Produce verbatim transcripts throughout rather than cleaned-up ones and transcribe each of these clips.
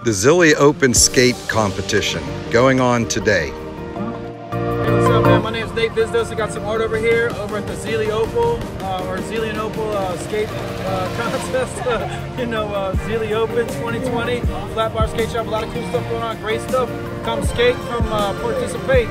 The Zelienople Skate Competition going on today. Hey, what's up, man? My name is Nate Bizdos. I got some art over here over at the Zelienople uh, or Zelienople uh, Skate uh, Contest. uh, you know, uh, Zelienople twenty twenty, Flatbar skate shop. A lot of cool stuff going on. Great stuff. Come skate, come uh, participate.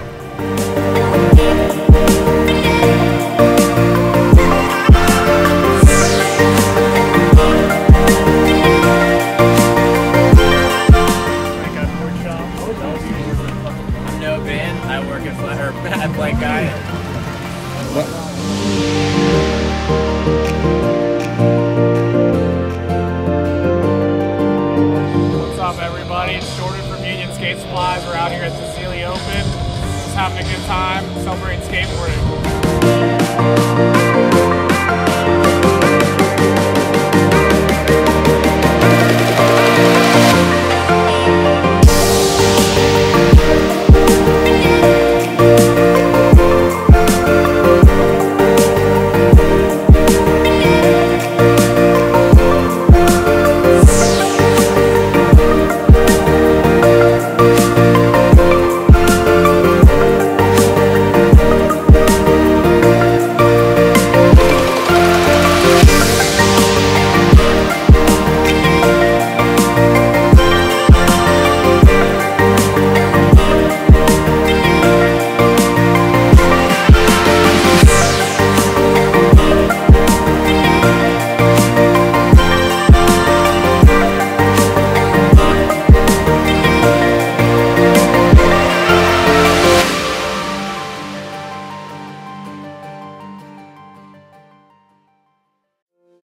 I work at Flat, or at Blank Guy. What? What's up, everybody? It's Jordan from Union Skate Supplies. We're out here at the Zelienople, just having a good time, celebrating skateboarding.